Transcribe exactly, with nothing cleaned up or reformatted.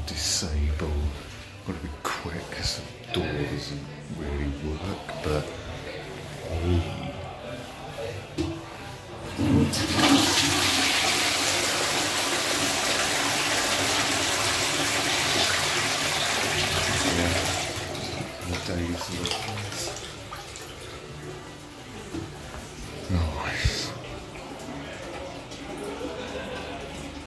disabled. Got to be quick because the door doesn't really work, but. Oh.